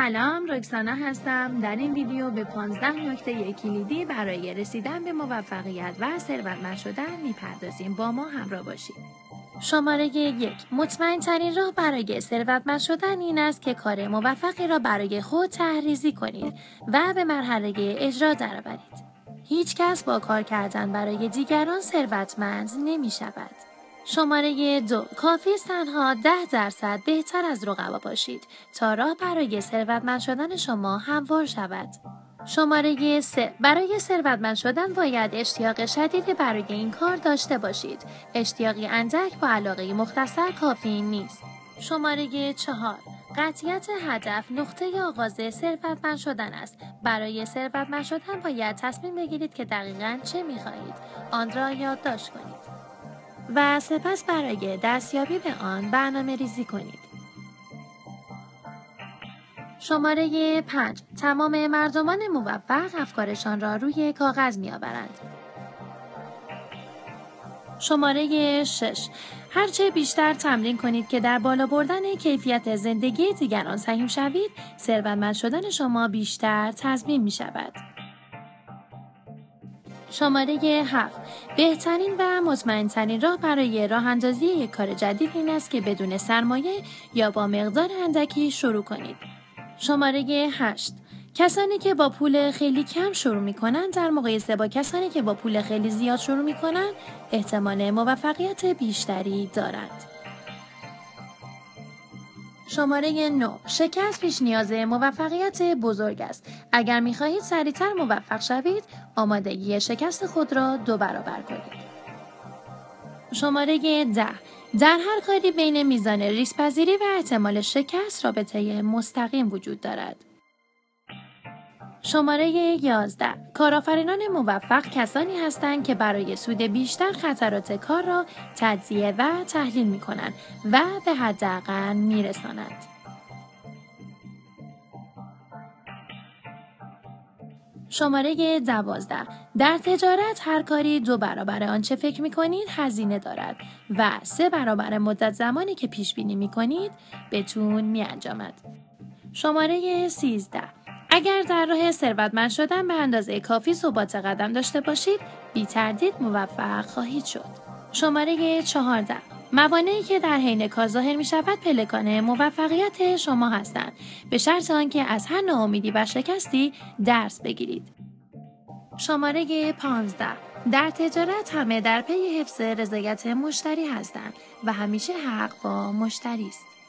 سلام، رکسانا هستم. در این ویدیو به 15 نکته کلیدی برای رسیدن به موفقیت و ثروتمند شدن میپردازیم. با ما همراه باشید. شماره 1. مطمئن ترین راه برای ثروتمند شدن این است که کار موفقی را برای خود طرح‌ریزی کنید و به مرحله اجرا درآورید. هیچ کس با کار کردن برای دیگران ثروتمند نمی شود. شماره 2. کافی است تنها 10% بهتر از رقبا باشید تا راه برای ثروتمند شدن شما هموار شود. شماره 3. برای ثروتمند شدن باید اشتیاق شدیدی برای این کار داشته باشید. اشتیاقی اندک با علاقه مختصر کافی نیست. شماره 4. قطعیت هدف نقطه آغاز ثروتمند شدن است. برای ثروتمند شدن باید تصمیم بگیرید که دقیقاً چه می‌خواهید. آن را یادداشت کنید. و سپس برای دستیابی به آن برنامه‌ریزی کنید. شماره 5. تمام مردمان موفق افکارشان را روی کاغذ می‌آورند. شماره 6. هرچه بیشتر تمرین کنید که در بالا بردن کیفیت زندگی دیگران سهیم شوید، ثروتمند شدن شما بیشتر تضمین می‌شود. شماره 7. بهترین و مطمئن‌ترین راه برای راه اندازی یک کار جدید این است که بدون سرمایه یا با مقدار اندکی شروع کنید. شماره 8. کسانی که با پول خیلی کم شروع می‌کنند در مقایسه با کسانی که با پول خیلی زیاد شروع می‌کنند احتمال موفقیت بیشتری دارند. شماره 9. شکست پیش نیاز موفقیت بزرگ است. اگر می‌خواهید سریعتر موفق شوید، آمادگی شکست خود را 2 برابر کنید. شماره 10. در هر کاری بین میزان ریسک‌پذیری و احتمال شکست رابطه مستقیم وجود دارد. شماره 11. کارآفرینان موفق کسانی هستند که برای سود بیشتر خطرات کار را تجزیه و تحلیل می‌کنند و به حداقل می‌رسانند. شماره 12. در تجارت هر کاری 2 برابر آنچه فکر می‌کنید هزینه دارد و 3 برابر مدت زمانی که پیش بینی می‌کنید بهتون می‌انجامد. شماره 13. اگر در راه ثروتمند شدن به اندازه کافی ثبات قدم داشته باشید، بی تردید موفق خواهید شد. شماره 14. موانعی که در حین کار ظاهر می شود پلکان موفقیت شما هستند، به شرط آنکه از هر ناامیدی و شکستی درس بگیرید. شماره 15. در تجارت همه در پی حفظ رضایت مشتری هستند و همیشه حق با مشتری است.